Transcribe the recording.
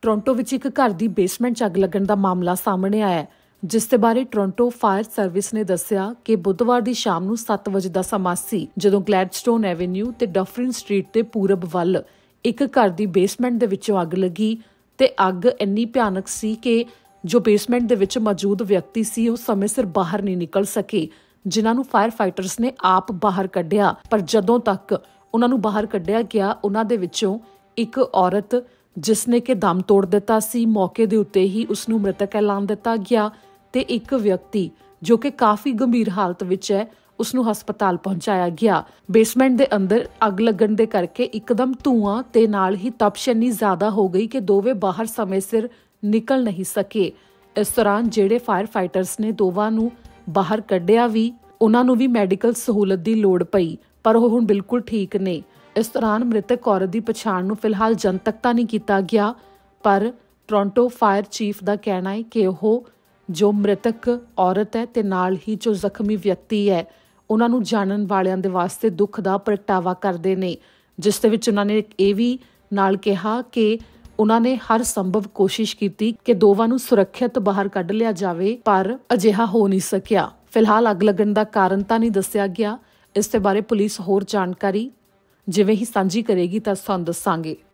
Toronto ਵਿੱਚ ਇੱਕ ਘਰ ਦੀ ਬੇਸਮੈਂਟ 'ਚ ਅੱਗ ਲੱਗਣ ਦਾ ਮਾਮਲਾ ਸਾਹਮਣੇ ਆਇਆ ਹੈ, ਜਿਸ ਦੇ ਬਾਰੇ ਟੋਰਾਂਟੋ ਫਾਇਰ ਸਰਵਿਸ ਨੇ ਦੱਸਿਆ ਕਿ ਬੁੱਧਵਾਰ ਦੀ ਸ਼ਾਮ ਨੂੰ 7 ਵਜੇ ਦਾ ਸਮਾਂ ਸੀ, ਜਦੋਂ ਗਲੈਡਸਟੋਨ ਐਵੇਨਿਊ ਤੇ ਡਫਰਿਨ ਸਟਰੀਟ ਦੇ ਪੂਰਬ ਵੱਲ ਇੱਕ ਘਰ ਦੀ ਬੇਸਮੈਂਟ ਦੇ ਵਿੱਚੋਂ ਅੱਗ ਲੱਗੀ ਤੇ ਅੱਗ ਇੰਨੀ ਭਿਆਨਕ ਸੀ ਕਿ ਜੋ ਬੇਸਮੈਂਟ ਦੇ ਵਿੱਚ ਮੌਜੂਦ ਵਿਅਕਤੀ ਸੀ ਉਹ ਸਮੇਂ ਸਿਰ ਬਾਹਰ ਨਹੀਂ ਨਿਕਲ ਸਕੇ, ਜਿਨ੍ਹਾਂ ਨੂੰ ਫਾਇਰ ਫਾਈਟਰਸ ਨੇ ਆਪ ਬਾਹਰ ਕੱਢਿਆ। ਪਰ ਜਦੋਂ ਤੱਕ ਉਹਨਾਂ ਨੂੰ ਬਾਹਰ ਕੱਢਿਆ ਗਿਆ, ਉਹਨਾਂ ਦੇ ਵਿੱਚੋਂ ਇੱਕ ਔਰਤ ਜਿਸਨੇ ਕਿ ਦਮ ਤੋੜ ਦਿੱਤਾ ਸੀ, ਮੌਕੇ ਦੇ ਉੱਤੇ ਹੀ ਉਸ ਨੂੰ ਮ੍ਰਿਤਕ ਐਲਾਨ ਦਿੱਤਾ ਗਿਆ ਤੇ ਇੱਕ ਵਿਅਕਤੀ ਜੋ ਕਿ ਕਾਫੀ ਗੰਭੀਰ ਹਾਲਤ ਵਿੱਚ ਹੈ, ਉਸ ਨੂੰ ਹਸਪਤਾਲ ਪਹੁੰਚਾਇਆ ਗਿਆ। ਬੇਸਮੈਂਟ ਦੇ ਅੰਦਰ ਅੱਗ ਲੱਗਣ ਦੇ ਕਰਕੇ ਇੱਕਦਮ ਧੂਆਂ ਤੇ ਨਾਲ ਹੀ ਤਪਸ਼ ਇੰਨੀ ਜ਼ਿਆਦਾ ਹੋ ਗਈ ਕਿ ਦੋਵੇਂ ਬਾਹਰ ਸਮੇਂ ਸਿਰ ਨਿਕਲ ਨਹੀਂ ਸਕੇ। ਇਸ ਦੌਰਾਨ ਜਿਹੜੇ ਫਾਇਰ ਫਾਈਟਰਸ ਨੇ ਦੋਵਾਂ ਨੂੰ ਬਾਹਰ ਕੱਢਿਆ ਵੀ, ਉਹਨਾਂ ਨੂੰ ਵੀ ਮੈਡੀਕਲ ਸਹੂਲਤ ਦੀ ਲੋੜ ਪਈ, ਪਰ ਉਹ ਹੁਣ ਬਿਲਕੁਲ ਠੀਕ ਨੇ। ਇਸ ਦੌਰਾਨ ਮ੍ਰਿਤਕ ਔਰਤ ਦੀ ਪਛਾਣ ਨੂੰ ਫਿਲਹਾਲ ਜਨਤਕ ਤਾਂ ਨਹੀਂ ਕੀਤਾ ਗਿਆ, ਪਰ ਟੋਰਾਂਟੋ ਫਾਇਰ ਚੀਫ ਦਾ ਕਹਿਣਾ ਹੈ ਕਿ ਉਹ ਜੋ ਮ੍ਰਿਤਕ ਔਰਤ ਹੈ ਤੇ ਨਾਲ ਹੀ ਜੋ ਜ਼ਖਮੀ ਵਿਅਕਤੀ ਹੈ, ਉਹਨਾਂ ਨੂੰ ਜਾਣਨ ਵਾਲਿਆਂ ਦੇ ਵਾਸਤੇ ਦੁੱਖ ਦਾ ਪ੍ਰਗਟਾਵਾ ਕਰਦੇ ਨੇ, ਜਿਸ ਦੇ ਵਿੱਚ ਉਹਨਾਂ ਨੇ ਇਹ ਵੀ ਨਾਲ ਕਿਹਾ ਕਿ ਉਹਨਾਂ ਨੇ ਹਰ ਸੰਭਵ ਕੋਸ਼ਿਸ਼ ਕੀਤੀ ਕਿ ਦੋਵਾਂ ਨੂੰ ਸੁਰੱਖਿਅਤ ਬਾਹਰ ਕੱਢ ਲਿਆ ਜਾਵੇ, ਪਰ ਅਜਿਹਾ ਹੋ ਨਹੀਂ ਸਕਿਆ। ਫਿਲਹਾਲ ਅੱਗ ਲੱਗਣ ਦਾ ਕਾਰਨ ਤਾਂ ਨਹੀਂ ਦੱਸਿਆ ਗਿਆ। ਇਸ ਦੇ ਬਾਰੇ ਪੁਲਿਸ ਹੋਰ ਜਾਣਕਾਰੀ ਜਿਵੇਂ ਹੀ ਸਾਂਝੀ ਕਰੇਗੀ ਤਾਂ ਤੁਹਾਨੂੰ ਦੱਸਾਂਗੇ।